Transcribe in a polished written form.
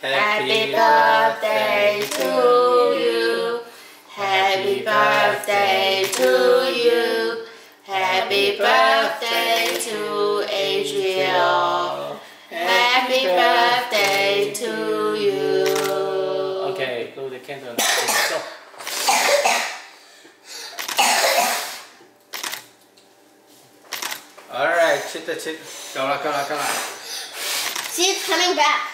Happy birthday to you. Happy birthday to you. Happy birthday to Adriel. Happy birthday to you. Okay, blow the candle. Go. Alright, check the check. Go la, go la, go la. She's coming back.